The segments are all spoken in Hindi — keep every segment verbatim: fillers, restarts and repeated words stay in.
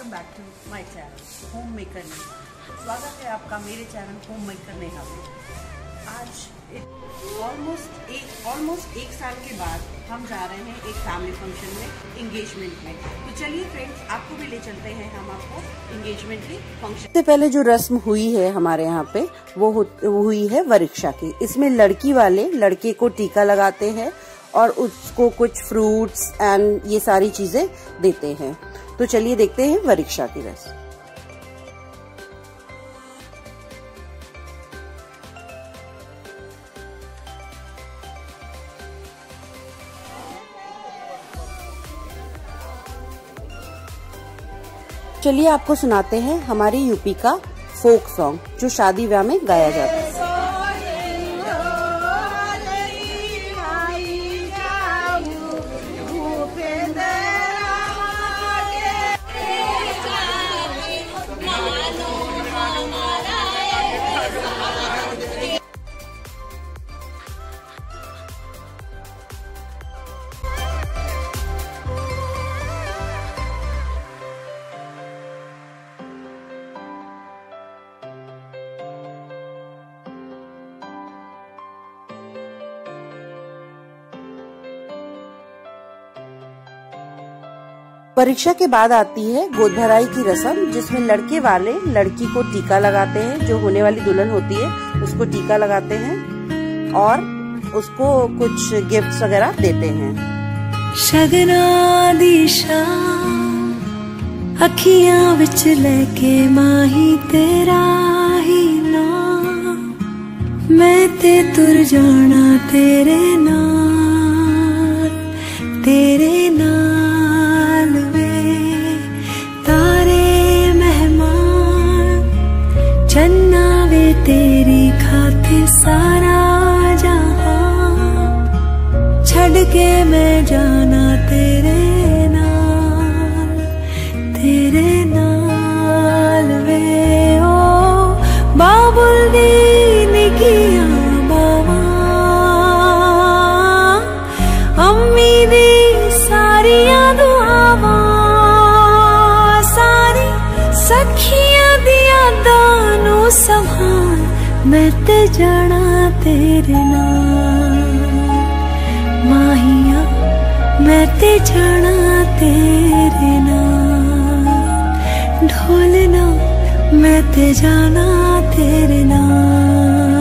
Welcome back to my channel home maker Neha. स्वागत है आपका मेरे चैनल होम मेकर नेहा में। आज ऑलमोस्ट एक ऑलमोस्ट एक साल के बाद हम जा रहे हैं एक फैमिली फंक्शन में, एंगेजमेंट में। तो चलिए फ्रेंड्स, आपको भी ले चलते हैं हम आपको एंगेजमेंट की फंक्शन। सबसे पहले जो रस्म हुई है हमारे यहाँ पे वो हुई है वरीक्षा की। इसमें लड़की वाले लड़के को टीका लगाते हैं और उसको कुछ फ्रूट्स एंड ये सारी चीजें देते हैं। तो चलिए देखते हैं वरीक्षा की रस्म। चलिए आपको सुनाते हैं हमारी यूपी का फोक सॉन्ग जो शादी ब्याह में गाया जाता है। परीक्षा के बाद आती है गोद भराई की रस्म, जिसमें लड़के वाले लड़की को टीका लगाते हैं। जो होने वाली दुल्हन होती है उसको टीका लगाते हैं और उसको कुछ गिफ्ट्स वगैरह देते हैं। शगना दी शाम अखियां विच लेके माही तेरा ही नाम, मैं ते तुर जाना तेरे नाल तेरे नाल। तेरी खातिर सारा जहां छड़ के मैं जाना तेरे नाल तेरे नाल वे ओ बाबुल दी निकियां बावा अम्मी दी सारियां दुआवां सारी सखियां दियां दानू संभाल, मैं ते जाना तेरे नाल माहिया, मैं ते जाना तेरे नाल ढोलना, मैं ते जाना तेरे नाल।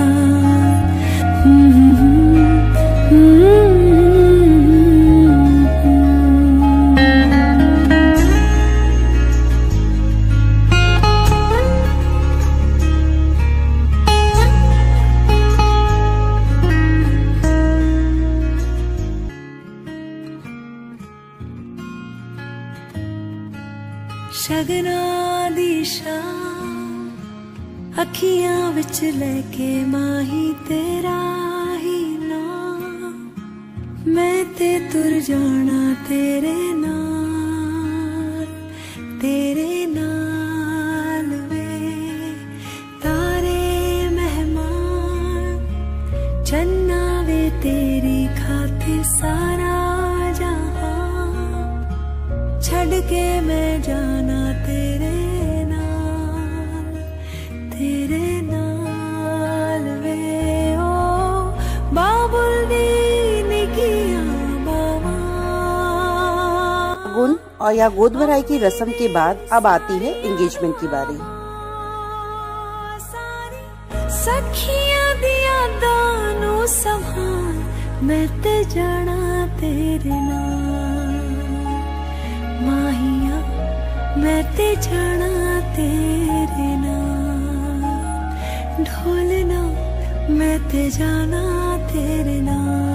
शगना दी शाम अखियां विच लेके माही तेरा ही नाम, मैं ते तुर जाना तेरे नाल तेरे नाल वे तारे मेहमान चन्ना वे तेरी खातिर सारा छड़ के मैं जाना तेरे नाल तेरे नाल वे ओ बाबुल दी निकियां बावा। गुण और या गोद भराई की रस्म के बाद अब आती है एंगेजमेंट की बारी। सखियां दिया दानू संभाल, मैं ते जाना तेरे नाल माहिया, मैं ते जाना तेरे नाल ढोलना, मैं ते जाना तेरे नाल।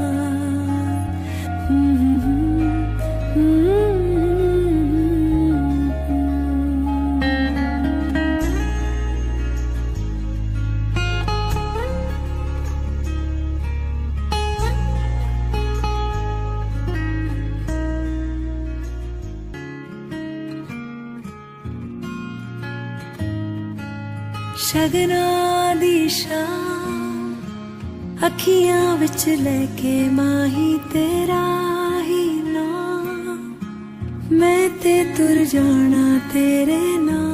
शगना दी शाम अखियां विच लेके माही तेरा ही नाम, मैं ते तुर जाना तेरे नाल।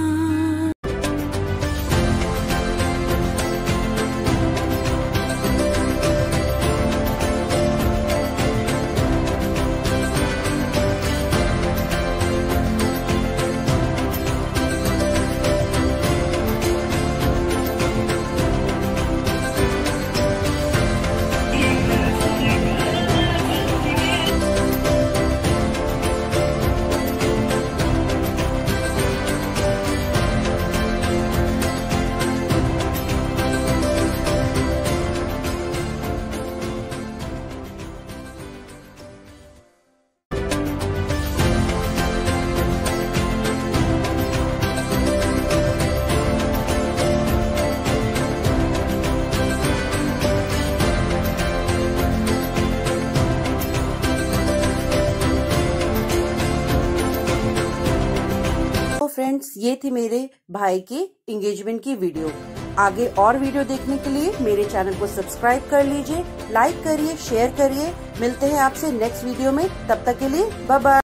फ्रेंड्स, ये थी मेरे भाई की एंगेजमेंट की वीडियो। आगे और वीडियो देखने के लिए मेरे चैनल को सब्सक्राइब कर लीजिए, लाइक करिए, शेयर करिए। मिलते हैं आपसे नेक्स्ट वीडियो में, तब तक के लिए बाय बाय।